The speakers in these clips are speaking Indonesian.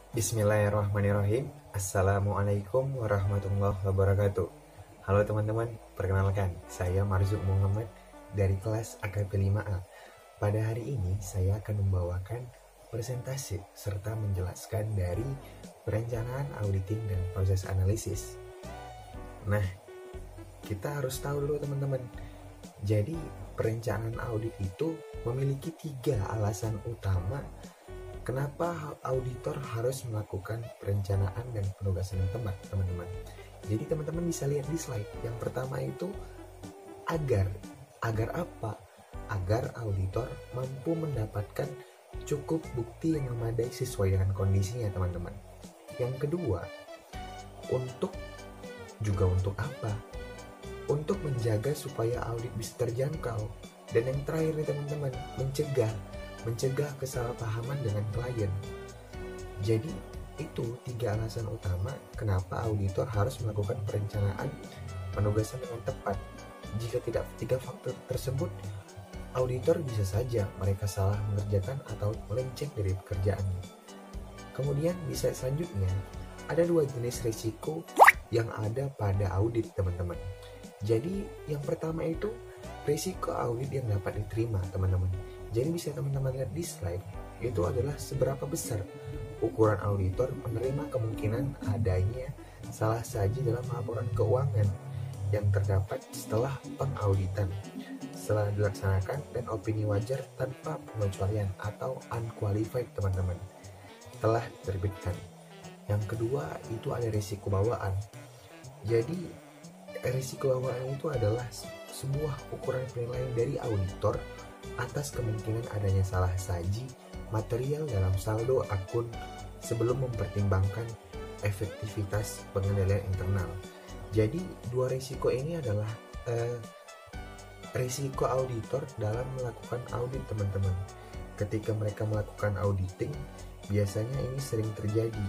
Bismillahirrahmanirrahim. Assalamualaikum warahmatullahi wabarakatuh. Halo teman-teman, perkenalkan saya Marzuk Muhammad dari kelas AKP 5A. Pada hari ini saya akan membawakan presentasi serta menjelaskan dari perencanaan auditing dan proses analisis. Nah, kita harus tahu dulu teman-teman. Jadi perencanaan audit itu memiliki 3 alasan utama kenapa auditor harus melakukan perencanaan dan penugasan yang tepat, teman-teman. Jadi teman-teman bisa lihat di slide. Yang pertama itu agar apa? Agar auditor mampu mendapatkan cukup bukti yang memadai sesuai dengan kondisinya, teman-teman. Yang kedua, untuk apa? Untuk menjaga supaya audit bisa terjangkau. Dan yang terakhir nih teman-teman, mencegah kesalahpahaman dengan klien. Jadi itu 3 alasan utama kenapa auditor harus melakukan perencanaan penugasan dengan tepat. Jika tidak 3 faktor tersebut, auditor bisa saja mereka salah mengerjakan atau melenceng dari pekerjaannya. Kemudian bisa selanjutnya, ada 2 jenis risiko yang ada pada audit, teman-teman. Jadi yang pertama itu risiko audit yang dapat diterima, teman-teman. Jadi bisa teman-teman lihat di slide, itu adalah seberapa besar ukuran auditor menerima kemungkinan adanya salah saji dalam laporan keuangan yang terdapat setelah pengauditan, setelah dilaksanakan dan opini wajar tanpa pengecualian atau unqualified, teman-teman, telah diterbitkan. Yang kedua itu ada risiko bawaan. Jadi risiko bawaan itu adalah sebuah ukuran penilaian dari auditor atas kemungkinan adanya salah saji material dalam saldo akun sebelum mempertimbangkan efektivitas pengendalian internal. Jadi 2 risiko ini adalah risiko auditor dalam melakukan audit, teman-teman. Ketika mereka melakukan auditing, biasanya ini sering terjadi.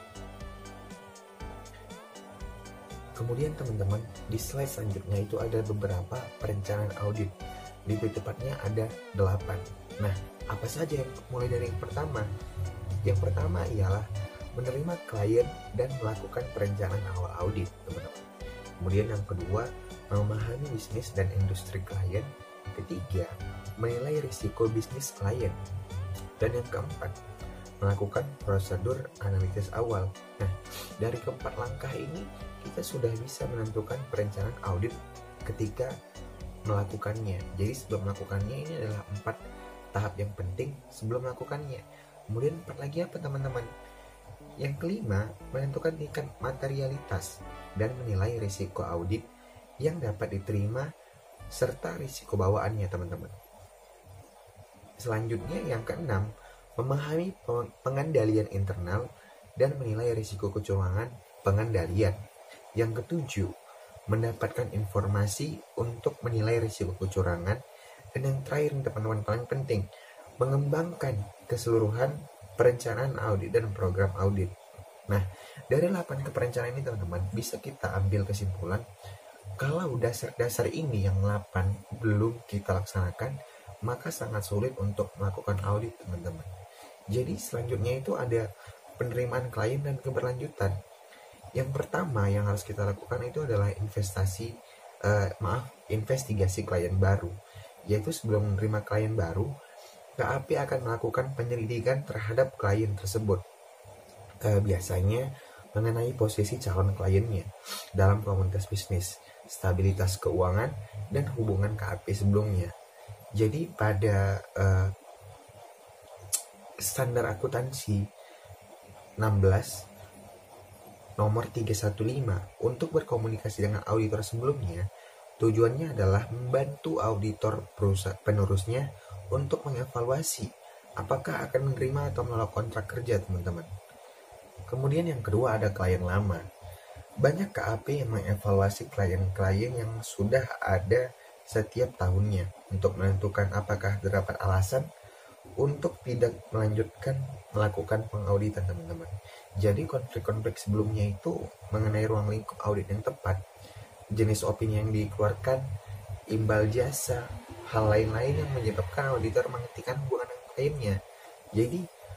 Kemudian teman-teman, di slide selanjutnya itu ada beberapa perencanaan audit. Lebih tepatnya ada 8. Nah, apa saja yang mulai dari yang pertama? Yang pertama ialah menerima klien dan melakukan perencanaan awal audit, teman-teman. Kemudian yang kedua, memahami bisnis dan industri klien. Ketiga, menilai risiko bisnis klien. Dan yang keempat, melakukan prosedur analisis awal. Nah, dari keempat langkah ini kita sudah bisa menentukan perencanaan audit ketika melakukannya. Jadi sebelum melakukannya ini adalah 4 tahap yang penting sebelum melakukannya. Kemudian 4 lagi apa, teman-teman? Yang kelima, menentukan tingkat materialitas dan menilai risiko audit yang dapat diterima serta risiko bawaannya, teman-teman. Selanjutnya yang keenam, memahami pengendalian internal dan menilai risiko kecurangan pengendalian. Yang ketujuh, mendapatkan informasi untuk menilai risiko kecurangan. Dan yang terakhir, teman-teman, paling penting, mengembangkan keseluruhan perencanaan audit dan program audit. Nah, dari 8 keperencanaan ini, teman-teman, bisa kita ambil kesimpulan kalau dasar-dasar ini yang 8 belum kita laksanakan, maka sangat sulit untuk melakukan audit, teman-teman. Jadi selanjutnya itu ada penerimaan klien dan keberlanjutan. Yang pertama yang harus kita lakukan itu adalah investigasi klien baru. Yaitu sebelum menerima klien baru, KAP akan melakukan penyelidikan terhadap klien tersebut. Biasanya mengenai posisi calon kliennya dalam komunitas bisnis, stabilitas keuangan, dan hubungan KAP sebelumnya. Jadi pada standar akuntansi 16 nomor 315 untuk berkomunikasi dengan auditor sebelumnya, tujuannya adalah membantu auditor penerusnya untuk mengevaluasi apakah akan menerima atau menolak kontrak kerja, teman-teman. Kemudian yang kedua ada klien lama. Banyak KAP yang mengevaluasi klien-klien yang sudah ada setiap tahunnya untuk menentukan apakah terdapat alasan untuk tidak melakukan pengauditan, teman-teman. Jadi konflik-konflik sebelumnya itu mengenai ruang lingkup audit yang tepat, jenis opini yang dikeluarkan, imbal jasa, hal lain-lain yang menyebabkan auditor menghentikan hubungan dengan kliennya. Jadi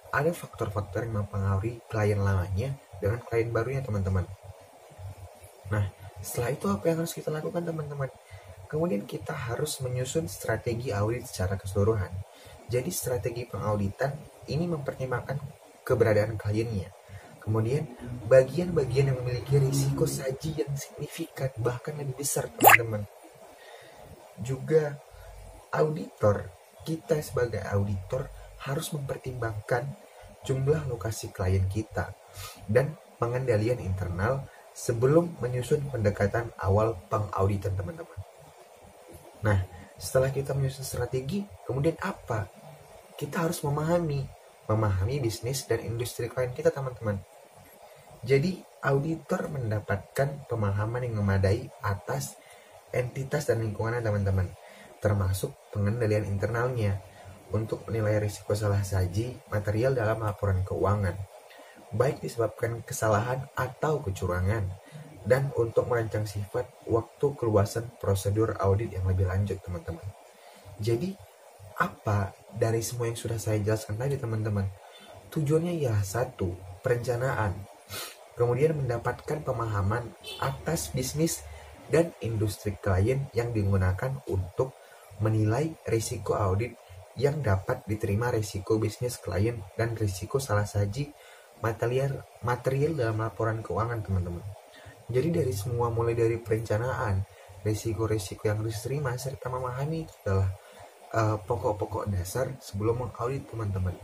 ada faktor-faktor yang mempengaruhi klien lamanya dengan klien barunya teman-teman. Nah, setelah itu apa yang harus kita lakukan teman-teman? Kemudian kita harus menyusun strategi audit secara keseluruhan. Jadi strategi pengauditan ini mempertimbangkan keberadaan kliennya. Kemudian bagian-bagian yang memiliki risiko saji yang signifikan bahkan lebih besar teman-teman. Juga auditor, kita sebagai auditor harus mempertimbangkan jumlah lokasi klien kita dan pengendalian internal sebelum menyusun pendekatan awal pengauditan teman-teman. Nah, setelah kita menyusun strategi, kemudian apa? Kita harus memahami bisnis dan industri klien kita teman-teman. Jadi, auditor mendapatkan pemahaman yang memadai atas entitas dan lingkungannya teman-teman, termasuk pengendalian internalnya untuk menilai risiko salah saji material dalam laporan keuangan, baik disebabkan kesalahan atau kecurangan, dan untuk merancang sifat waktu keluasan prosedur audit yang lebih lanjut teman-teman. Jadi, apa dari semua yang sudah saya jelaskan tadi teman-teman? Tujuannya ya satu, perencanaan. Kemudian mendapatkan pemahaman atas bisnis dan industri klien yang digunakan untuk menilai risiko audit yang dapat diterima risiko bisnis klien dan risiko salah saji material dalam laporan keuangan teman-teman. Jadi dari semua mulai dari perencanaan, risiko-risiko yang harus diterima serta memahami itu adalah pokok-pokok dasar sebelum mengaudit teman-teman.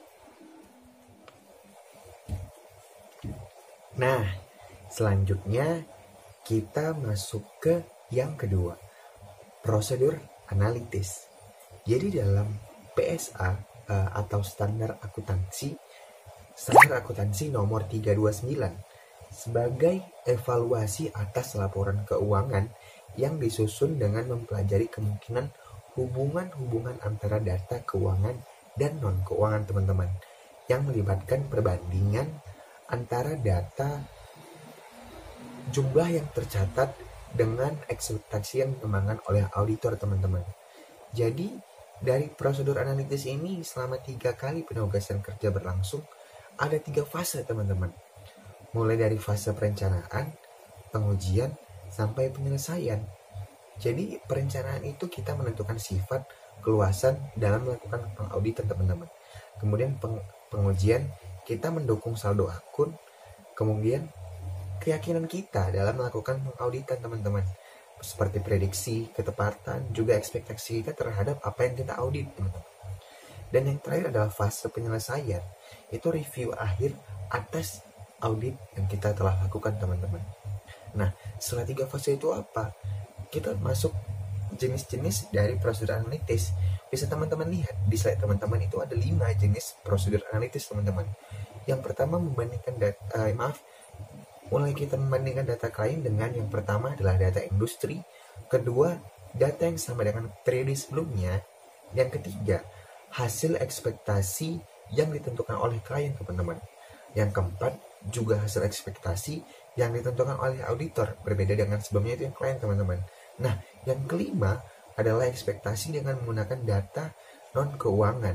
Nah, selanjutnya kita masuk ke yang kedua, prosedur analitis. Jadi dalam PSA atau standar akuntansi nomor 329 sebagai evaluasi atas laporan keuangan yang disusun dengan mempelajari kemungkinan hubungan-hubungan antara data keuangan dan non-keuangan teman-teman, yang melibatkan perbandingan antara data jumlah yang tercatat dengan ekspektasi yang dikembangkan oleh auditor teman-teman. Jadi dari prosedur analitis ini selama 3 kali penugasan kerja berlangsung ada 3 fase teman-teman. Mulai dari fase perencanaan, pengujian, sampai penyelesaian. Jadi perencanaan itu kita menentukan sifat, keluasan dalam melakukan pengauditan teman-teman. Kemudian pengujian kita mendukung saldo akun. Kemudian keyakinan kita dalam melakukan pengauditan teman-teman, seperti prediksi, ketepatan, juga ekspektasi kita terhadap apa yang kita audit teman-teman. Dan yang terakhir adalah fase penyelesaian, itu review akhir atas audit yang kita telah lakukan teman-teman. Nah, setelah 3 fase itu apa? Kita masuk jenis-jenis dari prosedur analitis. Bisa teman-teman lihat di slide teman-teman itu ada 5 jenis prosedur analitis teman-teman. Yang pertama membandingkan mulai kita membandingkan data klien dengan yang pertama adalah data industri, kedua data yang sama dengan periode sebelumnya, yang ketiga hasil ekspektasi yang ditentukan oleh klien teman-teman, yang keempat juga hasil ekspektasi yang ditentukan oleh auditor, berbeda dengan sebelumnya itu yang klien teman-teman. Nah, yang kelima adalah ekspektasi dengan menggunakan data non-keuangan.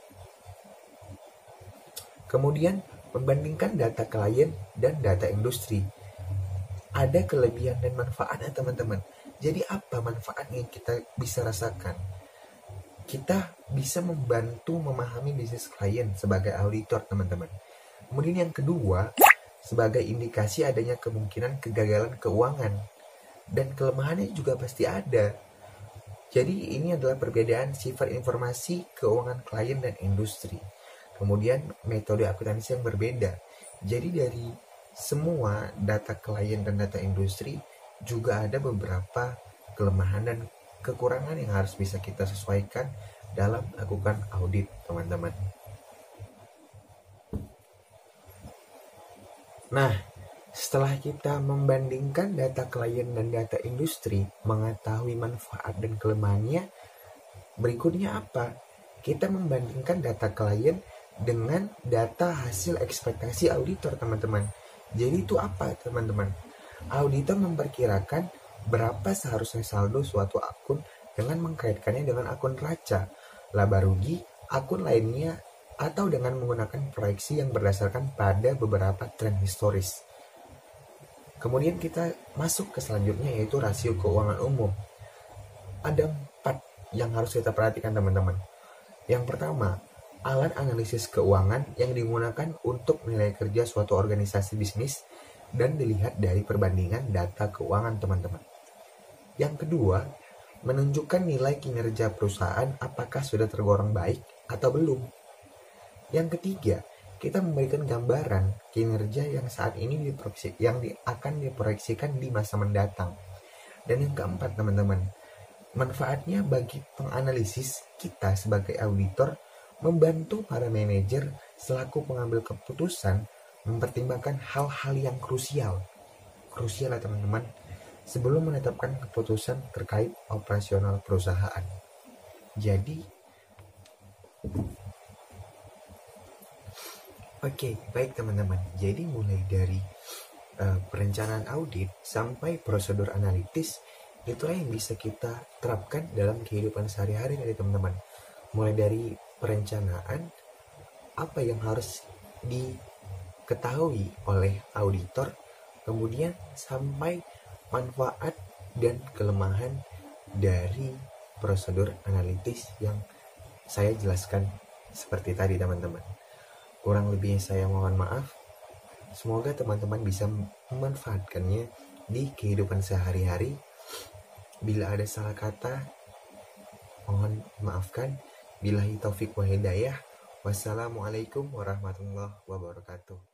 Kemudian membandingkan data klien dan data industri. Ada kelebihan dan manfaatnya teman-teman. Jadi apa manfaat yang kita bisa rasakan? Kita bisa membantu memahami bisnis klien sebagai auditor teman-teman. Kemudian yang kedua, sebagai indikasi adanya kemungkinan kegagalan keuangan. Dan kelemahannya juga pasti ada. Jadi ini adalah perbedaan sifat informasi keuangan klien dan industri. Kemudian metode akuntansi yang berbeda. Jadi dari semua data klien dan data industri juga ada beberapa kelemahan dan kekurangan yang harus bisa kita sesuaikan dalam melakukan audit teman-teman. Nah, setelah kita membandingkan data klien dan data industri, mengetahui manfaat dan kelemahannya, berikutnya apa? Kita membandingkan data klien dengan data hasil ekspektasi auditor teman-teman. Jadi itu apa teman-teman? Auditor memperkirakan berapa seharusnya saldo suatu akun dengan mengkaitkannya dengan akun neraca, laba rugi, akun lainnya atau dengan menggunakan proyeksi yang berdasarkan pada beberapa tren historis. Kemudian kita masuk ke selanjutnya, yaitu rasio keuangan umum. Ada 4 yang harus kita perhatikan teman-teman. Yang pertama, alat analisis keuangan yang digunakan untuk menilai kerja suatu organisasi bisnis dan dilihat dari perbandingan data keuangan teman-teman. Yang kedua, menunjukkan nilai kinerja perusahaan apakah sudah tergolong baik atau belum. Yang ketiga, kita memberikan gambaran kinerja yang saat ini akan diproyeksikan di masa mendatang. Dan yang keempat teman-teman, manfaatnya bagi penganalisis kita sebagai auditor membantu para manajer selaku pengambil keputusan mempertimbangkan hal-hal yang krusial ya teman-teman, sebelum menetapkan keputusan terkait operasional perusahaan. Jadi, oke, baik teman-teman. Jadi mulai dari perencanaan audit sampai prosedur analitis, itulah yang bisa kita terapkan dalam kehidupan sehari-hari dari teman-teman. Mulai dari perencanaan, apa yang harus diketahui oleh auditor, kemudian sampai manfaat dan kelemahan dari prosedur analitis yang saya jelaskan seperti tadi teman-teman. Kurang lebihnya saya mohon maaf. Semoga teman-teman bisa memanfaatkannya di kehidupan sehari-hari. Bila ada salah kata, mohon maafkan. Billahi taufik wa hidayah. Wassalamualaikum warahmatullahi wabarakatuh.